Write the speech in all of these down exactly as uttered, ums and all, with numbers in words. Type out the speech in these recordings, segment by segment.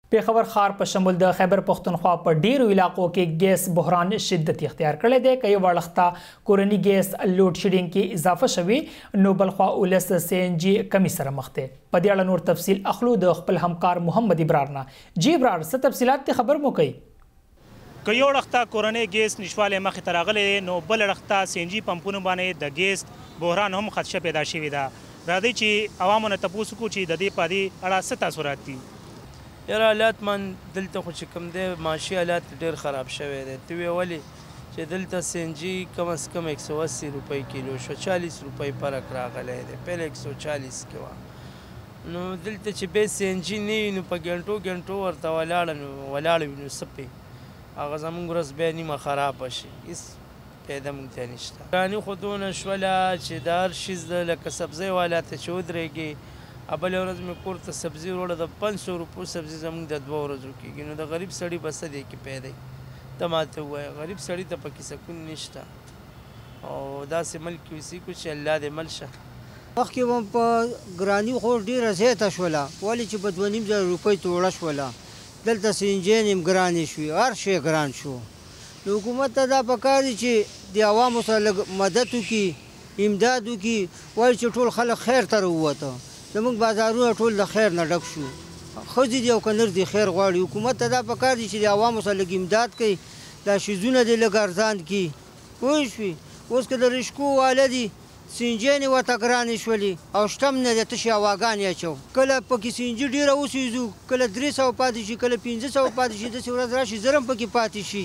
पेښور ښار په شمول د خیبر پښتونخوا په ډیرو علاقو کې ګیس بحران شدت اختیار کړی دی. که یو وړښته کورني ګیس لوډ شیډینګ کې اضافه شوي نو بلخوا ولس سی ان جي کمی سره مخ دی. په دې اړه نور تفصیل اخلو د خپل همکار محمد ابرار نه. جی ابرار، څه تفصیلات ته خبر مو کوي؟ که یو وړښته کورني ګیس نشوالی مخې ته راغلی نو بل وړښته سی ان جي پمپونو باندې د ګیس بحران هم خدشه پیدا شوې ده. راځئ چې عوامو نه تپوس وکړو چې د دې په دې اړه څه تاثرات دي. یاره حالات من دلته خو چې کوم دی معاشي حالات ډېر خراب شوی دی. ته ویې ولې چې دلته سی ان جي کم از کم ایک سو اسی روپۍ کیلو شو، چالیس روپۍ فرق راغلی دی. پهله ایک سو چالیس کې وه، نو دلته چې بیا سی ان جي نه وي نو په ګنټو ګنټو ورته ولاړه نو ولاړه وي نو څه پې هغه زموږ ورځ بیا نیمه خرابه شي، هېڅ پیدا مونږ ته نشته. ګراني خو دونه شوله چې د هر شیز د لکه سبزۍ والا ته چې ودرېږي، بله ورځ مې کور ته سبزي وروړه د پنځ سو روپو سبزي زموږ د دوه ورځو کېږي. نو د غریب سړي به څه دی کې پیدا ته ماته ووایه، غریب سړي ته پکې سکون نشته او داسې ملک اوسي کو چې الله دې مل شه. مخکې به په ګراني خو ډېره زیاته شوله، ولې چې په دوه نیم زره روپۍ توړه شوله. دلته سینجین هم ګرانې شوې، هر شی ګران شو. نو حکومت ته دا پکار دي چې د عوامو سره لږ مدد وکړي، امداد وکړي، وایي چې ټول خلک خیر ته راووته. زموږ بازارونه ټول د خیر نه ډک شو، ښځې دي او که نر دي خیر غواړي. حکومت ته دا پکار دي چې د عوامو سره لږ امداد کوي، دا شیزونه دې لږ ارزان کړي. پوه شوې؟ اوس که د رشکو واله دي سینجینې ورته ګرانې شولې او شته نه دی، تشې هواګانې اچو. کله پکې سینجي ډېره وسوځو، کله درې سوه پاتې شي، کله پنځه سوه پاتې شي، داسې ورځ راشي زر هم پکې پاتې شي.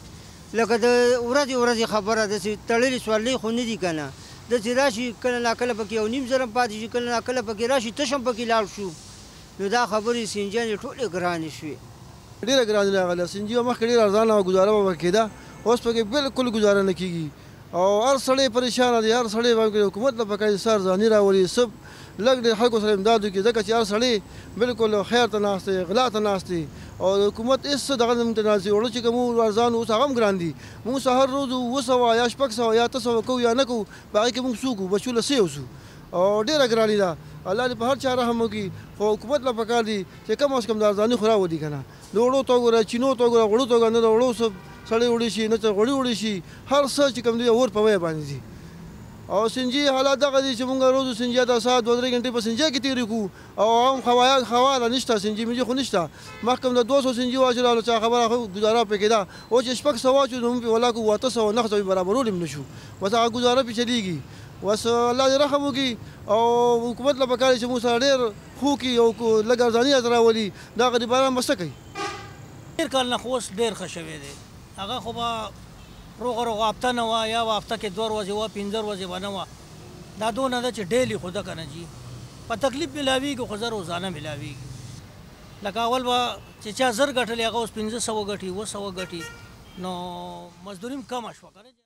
لکه د ورځې ورځې خبره داسې تړلې سورلۍ خو نه دي که نه، داسې راشي کله ناکله پکې یو نیم زر هم پاتې شي، کله ناکله پکې راشي تش هم پکې لاړ شو. نو دا خبرې سینجانې ټولې ګرانې شوې، ډېره ګرانې راغله. سینجي به مخکې ډېره ارزانه ګزاره به کېده، اوس پکې بالکل ګزاره نه کېږي او هر سړی پریشانه دی. هر سړی باندې حکومت ته پکار دي څه ارزاني راولي، څه لږ ډېر خلکو سره امداد وکړي، ځکه چې هر سړی بالکل خیر ته ناست دی، غلا ته ناست دی او حکومت هېڅ څه دغه زموږ ته ناست دي. وړه چې کوم ارزان اوس هغه هم ګران دي. موږ سهار روز اووه سوه یا شپږ سوه یا اته سوه کوو یا نه کوو، په هغې کې موږ څو کوو، بچو له څه یوسو او ډېره ګراني ده. الله دې په هر چا رحم وکړي، خو حکومت له پکار دي چې کم از کم د ارزاني خو راولي که نه. د وړو ته وګوره، چینو ته وګوره، غوړو ته وګوره، نه د وړو څه سړی وړي شي، نه څه غوړي وړي شي، هر څه چې کوم دی اور په بیه باندې دي. او سنجي حالات دغه دي چې مونږ روز سنجي د ساعت دوه درې غنټې په سنجي کې تېرې کوو او هم خوایا خواله نشته، سنجي منجي خو نشته. مخکې د دوه سوه سنجي واچوله چا خبره ګزاره پرې کېده، اوس چې شپږ سوه واچو نو موږ پرې ولا کوو اته سوه نهه سوه برابرول هم نه شو. بس هغه ګزاره پرې چلېږي. بس الله دې رحم وکړي او حکومت له پکار دي چې موږ سره ډېر ښه کړي او لږ ارزاني راته راولي. دا غریبان به څه کوي؟ ډېر کال نه خو اوس ډېر ښه شوی دی. هغه خو به روغه روغه هفته نه وه یا به هفته کې دوه ورځې وه، پنځه ورځې به نه وه. دا دونه ده چې ډیلی خو ده که نه جي په تکلیف میلاویږي، خو زه روزانه میلاویږي. لکه اول به چې چا زر ګټلې هغه اوس پنځه سوه ګټي، اووه سوه ګټي، نو مزدوري هم کمه شوه که نه.